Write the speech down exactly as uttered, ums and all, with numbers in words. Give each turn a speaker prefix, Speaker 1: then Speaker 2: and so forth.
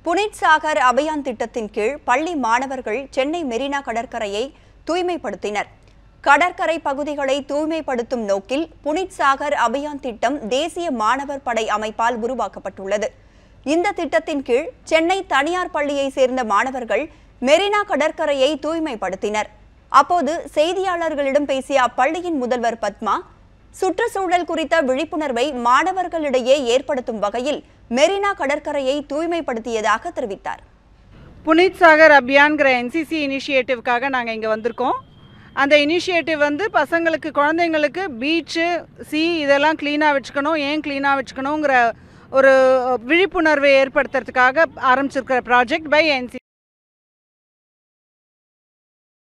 Speaker 1: புனித் சாகர் அபியான் திட்டத்தின் கீழ் பள்ளி மாணவர்கள் சென்னை மெரினா கடற்கரையை தூய்மைப்படுத்தினர். கடற்கரை பகுதிகளை தூய்மைப்படுத்தும் நோக்கில் புனித் சாகர் அபியான் திட்டம் தேசிய மாணவர் படை அமைப்பால் உருவாக்கப்பட்டுள்ளது. இந்த திட்டத்தின் கீழ் சென்னை தனியார் பள்ளியை சேர்ந்த மாணவர்கள் மெரினா கடற்கரையை தூய்மைப்படுத்தினர். அப்போது செய்தியாளர்களிடம் பேசிய அப்பள்ளியின் முதல்வர் பத்மா, சுற்றுச்சூழல் குறித்த விழிப்புணர்வை மாணவர்களிடையே ஏற்படுத்தும் வகையில் மெரினா கடற்கரையை தூய்மைப்படுத்தியதாக தெரிவித்தார்.
Speaker 2: புனித் சாகர் அபியான்கிற என்சிசி இனிஷியேட்டிவ்காக நாங்கள் இங்கே வந்திருக்கோம். அந்த இனிஷியேட்டிவ் வந்து பசங்களுக்கு, குழந்தைங்களுக்கு பீச்சு, சி இதெல்லாம் க்ளீனாக வச்சுக்கணும், ஏன் க்ளீனாக வச்சுக்கணுங்கிற ஒரு விழிப்புணர்வை ஏற்படுத்துறதுக்காக ஆரம்பிச்சிருக்கிற ப்ராஜெக்ட் பை என்சிசி.